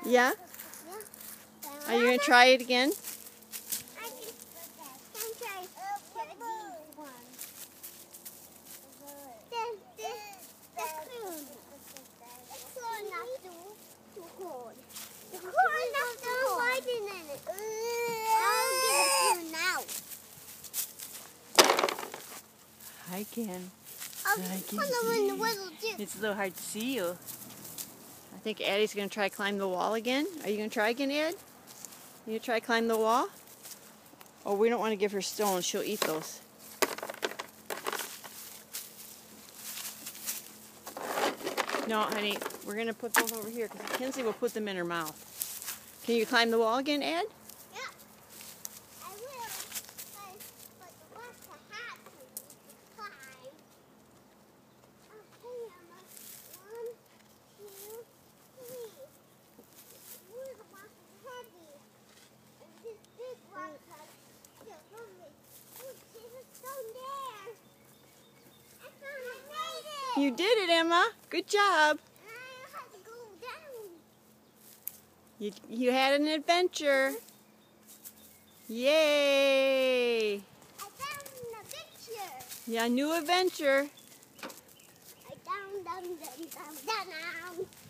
Yeah? Yeah. Are you going to try it again? I can try these ones. The spoon. The spoon not too hard. The spoon not too hard in it. I'll get a spoon now. I can. It's It's a little hard to see you. I think Addie's going to try climb the wall again. Are you going to try again, Ed? You going to try climb the wall? Oh, we don't want to give her stones. She'll eat those. No, honey, we're going to put those over here because Kenzie will put them in her mouth. Can you climb the wall again, Ed? Yeah, I will. But what's the hat to climb? Okay, Emma. 1, 2, 3. Ooh, the box is heavy. And this big rock has lovely. Ooh, there's a stone there. I made it. You did it, Emma. Good job. I had to go down. You had an adventure. Yay! I found an adventure. Yeah, new adventure. I down.